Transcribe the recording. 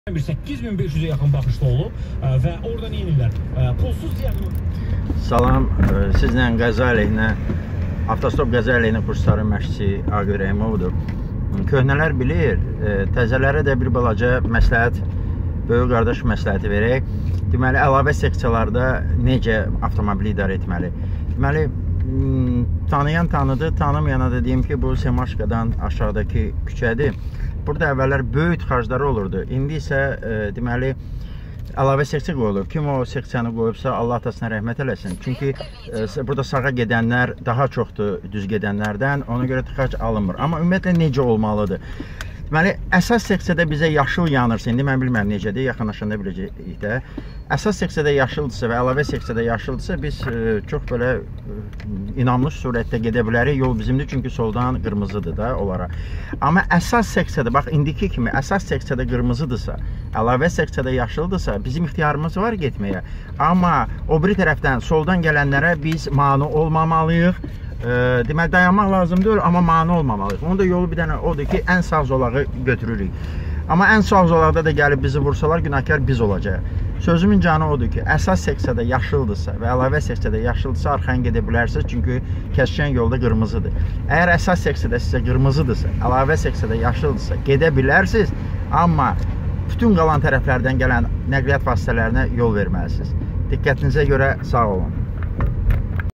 Bir 8500'e yaxın baxışlı olub və orada neynirlər? Pulsuz diaqnoz. Salam, sizlə qəza əleyhinə, avtostop qəza əleyhinə kursları məşqçisi Aqil Rəhimovdur. Köhnələr bilir, təzələrə də bir balaca məsləhət, böyük qardaş məsləhəti verək. Deməli, əlavə seksiyalarda necə avtomobili idarə etməli? Deməli, tanıyan tanıdı, tanımayana da deyim ki, bu Semaşqadan aşağıdakı küçədir. Burada əvvəllər böyük tıxacları olurdu. İndi isə deməli əlavə seksiya qoyulur. Kim o seksiyanı qoyubsa Allah atasına rəhmət eləsin. Çünki burada sağa gedənlər daha çoxdur düz gedənlərdən. Ona görə tıxac alınmır. Amma ümumiyyətlə necə olmalıdır? Deməli, əsas seksiyada bizə yaşıl yanırsa, indi mən bilməm necədir, yaxınlaşanda biləcəyik də. Əsas seksiyada yaşıldırsa və əlavə seksiyada yaşıldırsa, biz çox belə inanmış surətdə gedə bilərik. Yol bizimdir, çünki soldan qırmızıdır da onlara. Amma əsas seksiyada, bax, indiki kimi əsas seksiyada qırmızıdırsa, əlavə seksiyada yaşıldırsa, bizim ixtiyarımız var getməyə. Amma o biri tərəfdən soldan gələnlərə biz mane olmamalıyıq. Deməli, dayanmaq lazım deyil, amma mane olmamalıyıq. Onun da yolu bir dənə odur ki, ən sağ zolağı götürürük. Amma ən sağ zolaqda da gəlib bizi vursalar, günahkar biz olacaq. Sözümün canı odur ki, əsas seksiyada yaşıldırsa və əlavə seksiyada yaşıldırsa, arxan gedə bilərsiniz, çünki kəskin yolda qırmızıdır. Əgər əsas seksiyada sizə qırmızıdırsa, əlavə seksiyada yaşıldırsa, gedə bilərsiniz, amma bütün qalan tərəflərdən gələn nəqliyyat vasitələrinə yol verməlisiniz. Diqqətinizə görə sağ olun.